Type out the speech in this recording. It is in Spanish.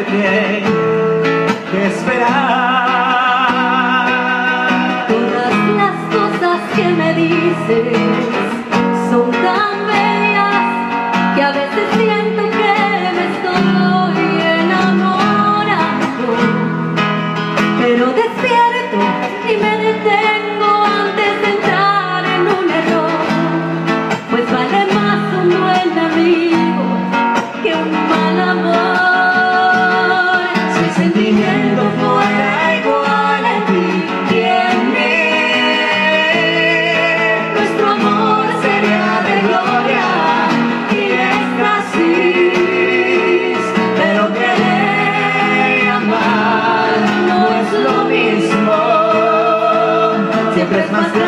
tenerte que esperar. Todas las cosas que me dices son tan bellas que a veces siento que me estoy enamorando, pero despierto y me detengo antes de entrar en un error, pues vale más un buen amigo que un mal amor. Si el sentimiento fuera igual en ti y en mí, Nuestro amor sería de gloria y éxtasis, pero querer y amar no es lo mismo. Siempre es más grande